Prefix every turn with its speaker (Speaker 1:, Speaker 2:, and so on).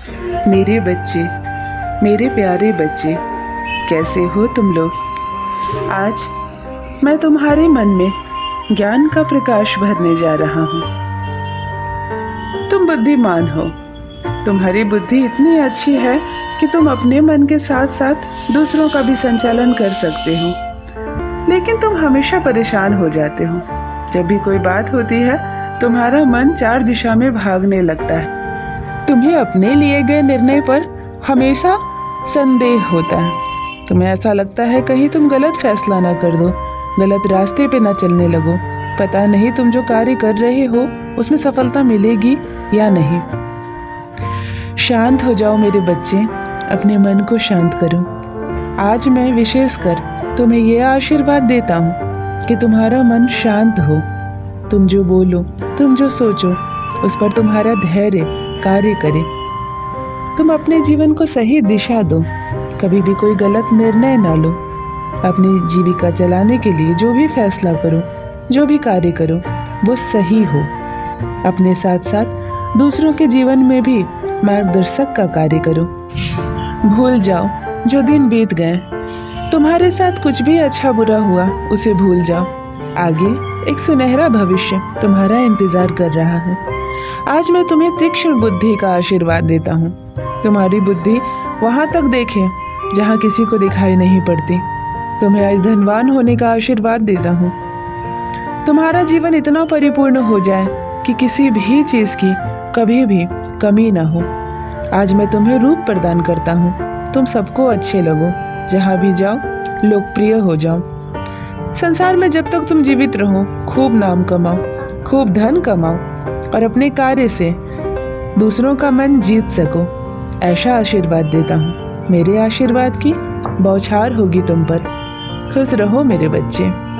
Speaker 1: मेरे बच्चे, मेरे प्यारे बच्चे, कैसे हो तुम लोग। आज मैं तुम्हारे मन में ज्ञान का प्रकाश भरने जा रहा हूँ। तुम बुद्धिमान हो। तुम्हारी बुद्धि इतनी अच्छी है कि तुम अपने मन के साथ साथ दूसरों का भी संचालन कर सकते हो, लेकिन तुम हमेशा परेशान हो जाते हो। जब भी कोई बात होती है तुम्हारा मन 4 दिशा में भागने लगता है। तुम्हें अपने लिए गए निर्णय पर हमेशा संदेह होता है। तुम्हें ऐसा लगता है कहीं तुम गलत फैसला ना कर दो, गलत रास्ते पे ना चलने लगो। पता नहीं तुम जो कार्य कर रहे हो उसमें सफलता मिलेगी या नहीं। शांत हो जाओ मेरे बच्चे, अपने मन को शांत करो। आज मैं विशेषकर तुम्हें यह आशीर्वाद देता हूँ कि तुम्हारा मन शांत हो। तुम जो बोलो, तुम जो सोचो, उस पर तुम्हारा धैर्य कार्य करे। तुम अपने जीवन को सही दिशा दो, कभी भी कोई गलत निर्णय ना लो। अपनी जीविका चलाने के लिए जो भी फैसला करो, जो भी कार्य करो, वो सही हो। अपने साथ साथ दूसरों के जीवन में भी मार्गदर्शक का कार्य करो। भूल जाओ जो दिन बीत गए। तुम्हारे साथ कुछ भी अच्छा बुरा हुआ उसे भूल जाओ। आगे एक सुनहरा भविष्य तुम्हारा इंतजार कर रहा है। आज मैं तुम्हें तीक्ष्ण बुद्धि का आशीर्वाद देता हूँ। तुम्हारी बुद्धि वहाँ तक देखे जहाँ किसी को दिखाई नहीं पड़ती। तुम्हें आज धनवान होने का आशीर्वाद देता हूँ। तुम्हारा जीवन इतना परिपूर्ण हो जाए कि किसी भी चीज़ की कभी भी कमी ना हो। आज मैं तुम्हें रूप प्रदान करता हूँ। तुम सबको अच्छे लगो, जहाँ भी जाओ लोकप्रिय हो जाओ। संसार में जब तक तुम जीवित रहो खूब नाम कमाओ, खूब धन कमाओ और अपने कार्य से दूसरों का मन जीत सको, ऐसा आशीर्वाद देता हूँ। मेरे आशीर्वाद की बौछार होगी तुम पर। खुश रहो मेरे बच्चे।